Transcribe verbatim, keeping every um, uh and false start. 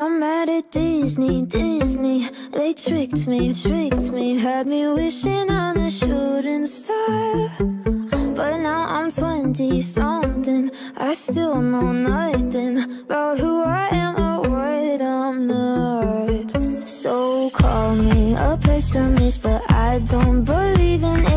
I'm mad at Disney, Disney. They tricked me, tricked me. Had me wishing on a shooting star. But now I'm twenty-something. I still know nothing about who I am or what I'm not. So call me a pessimist, but I don't believe in it.